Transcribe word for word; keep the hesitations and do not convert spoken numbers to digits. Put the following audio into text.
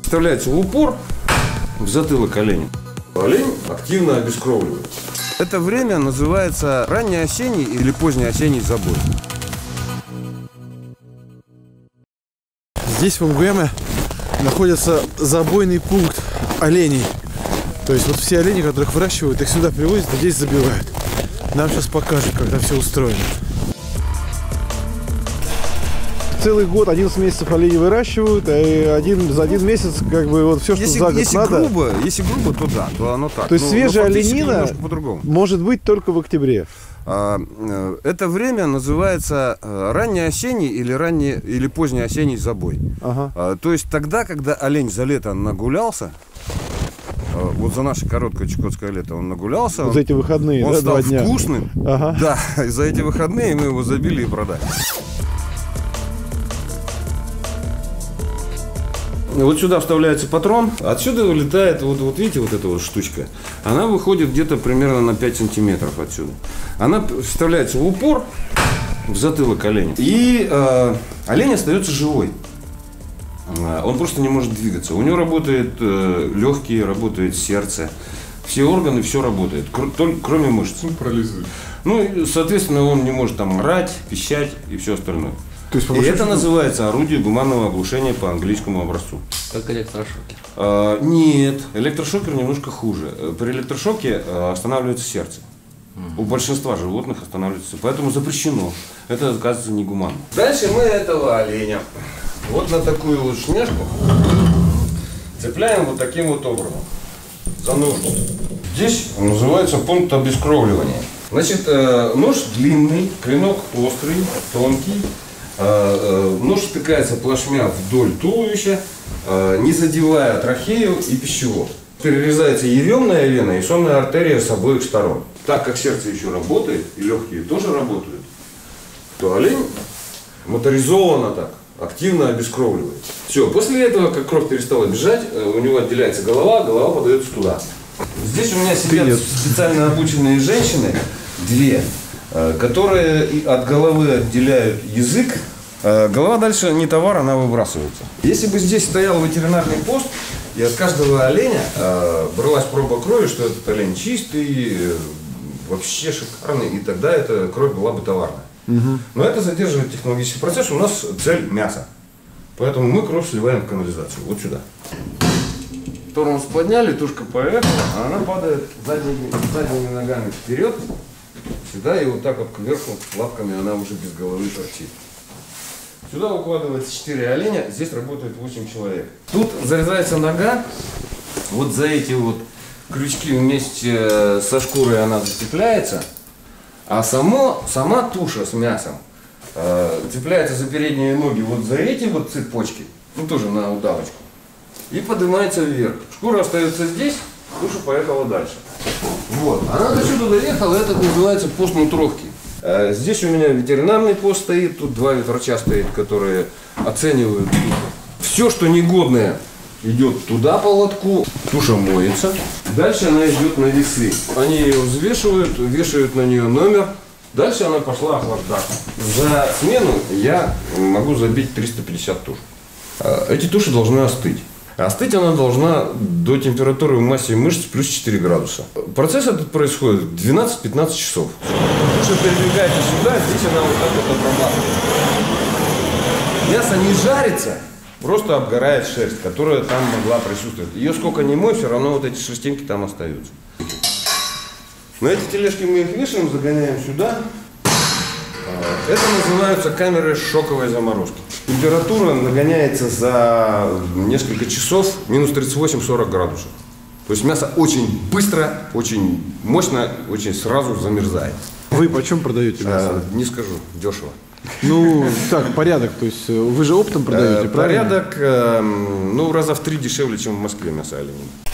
Вставляется в упор в затылок оленя. Олень активно обескровливает. Это время называется ранний осенний или поздний осенний забой. Здесь в МГМе находится забойный пункт оленей. То есть вот все олени, которых выращивают, их сюда привозят, а здесь забивают. Нам сейчас покажут, как там все устроено. Целый год, одиннадцать месяцев оленей выращивают, и один, за один месяц как бы вот все, что если, за год если надо. Грубо, если грубо, то да, то оно так. То есть но, свежая но оленина может быть только в октябре. А, это время называется ранний осенний или ранний или поздний осенний забой. Ага. А, то есть тогда, когда олень за лето нагулялся, вот за наше короткое чукотское лето он нагулялся, вот он, за эти выходные, он да, стал два дня. Вкусным, ага. Да, и за эти выходные мы его забили и продали. Вот сюда вставляется патрон, отсюда вылетает, вот, вот видите, вот эта вот штучка, она выходит где-то примерно на пять сантиметров отсюда. Она вставляется в упор в затылок оленя, и э, олень остается живой. Он просто не может двигаться. У него работает э, легкие, работает сердце, все органы, все работает, кр только, кроме мышц. Он парализует. Ну, и, соответственно, он не может там орать, пищать и все остальное. То есть, и это называется орудие гуманного оглушения по английскому образцу. Как электрошокер? А, нет, электрошокер немножко хуже. При электрошоке останавливается сердце. У большинства животных останавливается, поэтому запрещено. Это, оказывается, негуманно. Дальше мы этого оленя вот на такую вот шняшку цепляем вот таким вот образом за ножку. Здесь называется пункт обескровливания. Значит, нож длинный, клинок острый, тонкий. Нож втыкается плашмя вдоль туловища, не задевая трахею и пищевод. Перерезается еремная вена и сонная артерия с обоих сторон. Так как сердце еще работает, и легкие тоже работают, то олень моторизованно так активно обескровливает. Все, после этого, как кровь перестала бежать, у него отделяется голова, голова подается туда. Здесь у меня сидят специально обученные женщины, две, которые от головы отделяют язык. Голова дальше не товар, она выбрасывается. Если бы здесь стоял ветеринарный пост, и от каждого оленя бралась проба крови, что этот олень чистый, вообще шикарный, и тогда эта кровь была бы товарная. Угу. Но это задерживает технологический процесс, у нас цель мясо. Поэтому мы кровь сливаем в канализацию, вот сюда. Тормоз подняли, тушка поехала, а она падает задними, задними ногами вперед, сюда, и вот так вот кверху лапками она уже без головы торчит. Сюда укладывается четыре оленя, здесь работает восемь человек. Тут зарезается нога, вот за эти вот крючки вместе со шкурой она зацепляется, а само, сама туша с мясом э, цепляется за передние ноги вот за эти вот цепочки, ну тоже на удавочку, и поднимается вверх. Шкура остается здесь, туша поехала дальше. Вот, она до сюда доехала, это называется пост нутровки. Здесь у меня ветеринарный пост стоит, тут два ветврача стоит, которые оценивают тушу. Все, что негодное, идет туда по лотку, туша моется. Дальше она идет на весы. Они ее взвешивают, вешают на нее номер. Дальше она пошла охлаждаться. За смену я могу забить триста пятьдесят туш. Эти туши должны остыть. Остыть она должна до температуры в массе мышц плюс четыре градуса. Процесс этот происходит двенадцать-пятнадцать часов. Туша передвигается сюда, здесь она вот так вот обрабатывает. Мясо не жарится, просто обгорает шерсть, которая там могла присутствовать. Ее сколько ни мой, все равно вот эти шерстинки там остаются. На эти тележки мы их вешаем, загоняем сюда. Это называются камеры шоковой заморозки. Температура нагоняется за несколько часов минус тридцать восемь — сорок градусов. То есть мясо очень быстро, очень мощно, очень сразу замерзает. Вы почем продаете мясо? А, не скажу, дешево. Ну, так, порядок, то есть вы же оптом продаете, э, правильно? Порядок, э, ну, раза в три дешевле, чем в Москве мясо оленины.